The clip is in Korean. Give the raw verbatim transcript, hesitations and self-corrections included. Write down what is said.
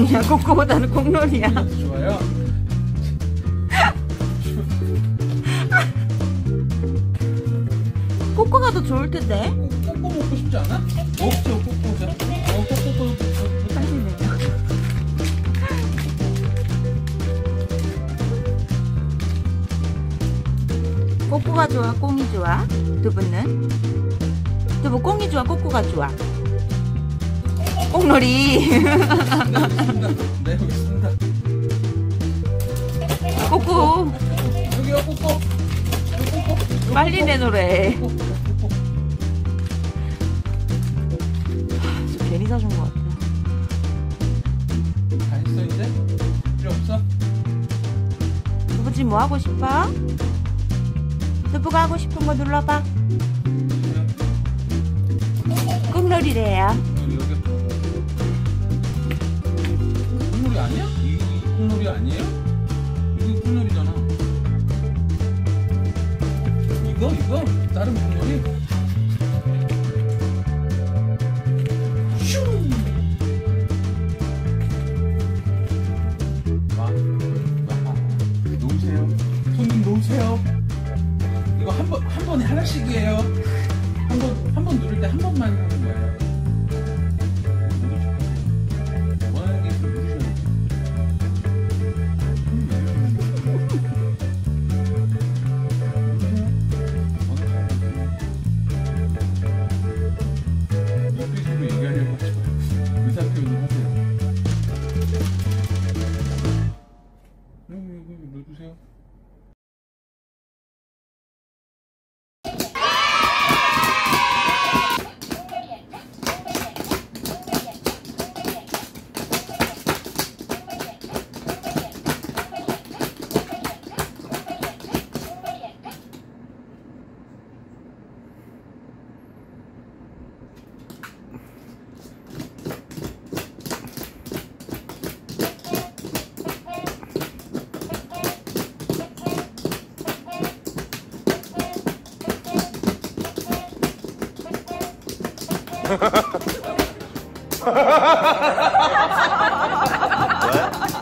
아니야. 꼬꼬보다는 꽁놀이야. 좋아요. 꼬꼬가 더 좋을 텐데. 꼬꼬 먹고 싶지 않아? 먹죠, 꼬꼬. 자, 어, 꼬꼬, 꼬꼬. 맛있네요. 꼬꼬가 좋아, 꽁이 좋아? 두 분은? 두 분 꽁이 좋아, 꼬꼬가 좋아? 꽁놀이. 네, 여기 있습니다. 꼬꼬. 여기요, 꼬꼬. 꼬꼬. 빨리 내놓으래. 꼬꼬, 꼬꼬. 저 괜히 사준 것 같아. 다 했어, 이제? 필요 없어? 두부 지금 뭐 하고 싶어? 두부가 하고 싶은 거 눌러봐. 꽁놀이래요. 여기, 여기. 꽁놀이 아니야? 이, 이 꽁놀이 아니에요? 이게 꽁놀이잖아. 이거? 이거? 다른 꽁놀이? 슝! 와, 와, 놓으세요. 손님 놓으세요. 이거 한 번, 한 번에 하나씩이에요. 한 번, 한 번 누를 때 한 번만 하는 거예요. 원하는 게 있으면 누르셔야지. 눈빛으로 얘기하려고 하지 마요. 의사 표현을 하세요. 여기, 여기 넣어주세요. What?